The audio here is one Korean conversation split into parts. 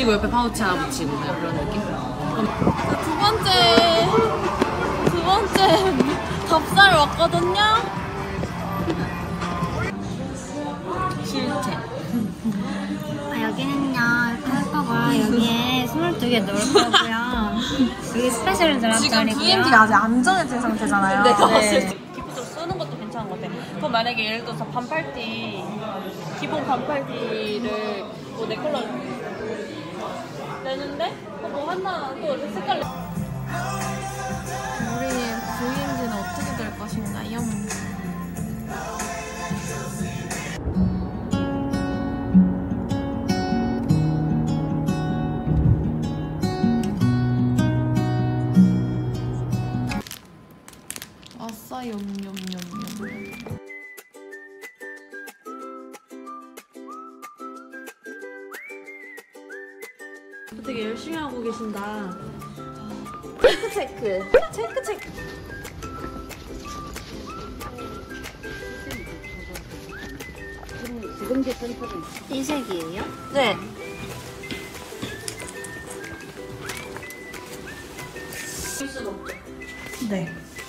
붙이고 옆에 파우치 하나 붙이고 그냥 그런 느낌? 두 번째 답살 왔거든요. 실체. 여기는요 이렇게 할 거고요. 여기에 22개 넣을 거고요. 여기 스페셜 드랍자리고요. 지금 DMD가 아직 안 정해진 상태잖아요. 네. 기본적으로 쓰는 것도 괜찮은 것 같아. 그럼 만약에 예를 들어서 반팔티, 기본 반팔티를 뭐 내 걸로 내는데 뭐 하나 또 색깔 우리의 VMD는 어떻게 될 것인가요? 아싸 염염염염. 되게 열심히 하고 계신다. 체크. 이 색이에요? 네. 네.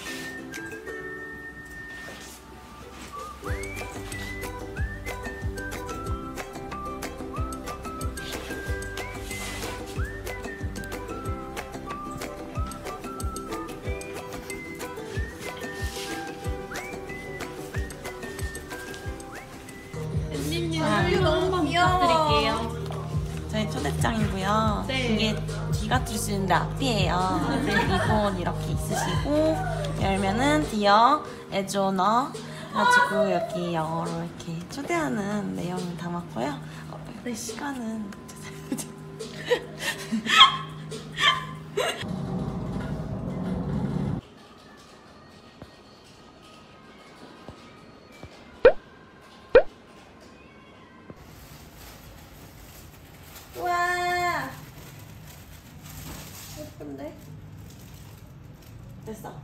너무 귀여워. 저희 초대장이고요. 이게 뒤가 뜰 수 있는데 앞이에요. 네, 리본 이렇게 있으시고 열면은 디어 에조너 가지고 여기 영어로 이렇게 초대하는 내용을 담았고요. 네, 시간은 와 예쁜데? 됐어?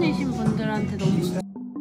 주변이신 분들한테 너무 좋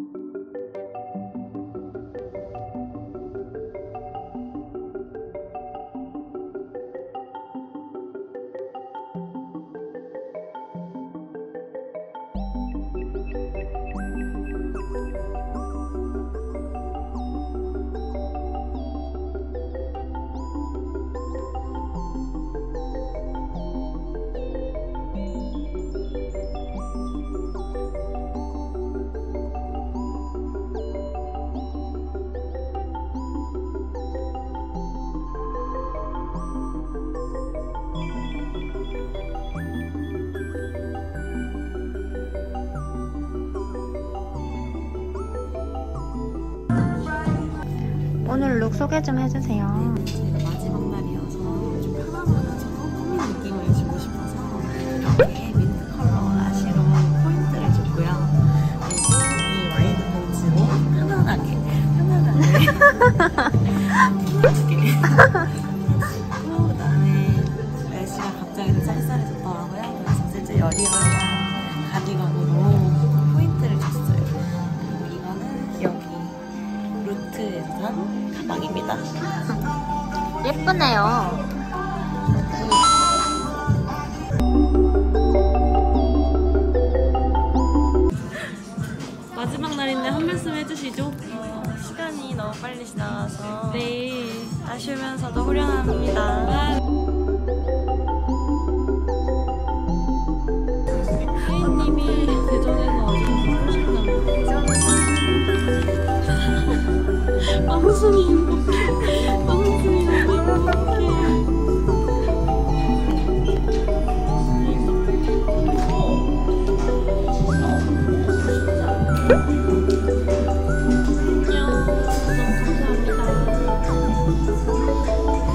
오늘 룩 소개 좀 해주세요. 저희가 마지막 날이어서 좀 편안하면서 꾸민 느낌을 주고 싶어서 이렇게 민트 컬러 라시로 포인트를 줬고요. 그리고 이 와이드 팬츠로 편안하게 풀어주게 했고, 그다음에 날씨가 갑자기 좀 쌀쌀해졌더라고요. 그래서 실제 여리여리한 가디건으로 포인트를 줬어요. 그리고 이거는 여기 루트에서 산 가방입니다. 예쁘네요. 마지막 날인데 한 말씀 해주시죠. 시간이 너무 빨리 지나가서 네. 아쉬우면서도 후련합니다. 혜인님이 대전에서 어디서 사신다고? 빵순이 행복해. 빵순이 너무 행복해. 안녕. 너무 감사합니다.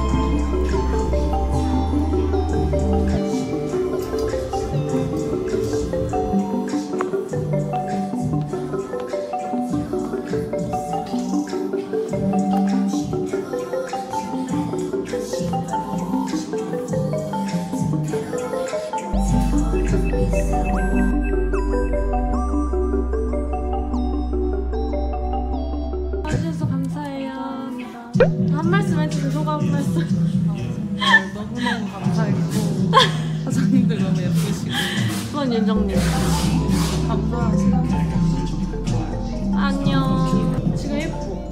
와주셔서 감사해요. 한 말씀 해주세요. 소감 한 말씀. 너무너무 감사했고 사장님들 너무 예쁘시고 수원 윤정님. 감사하시고 안녕. 지금 예뻐.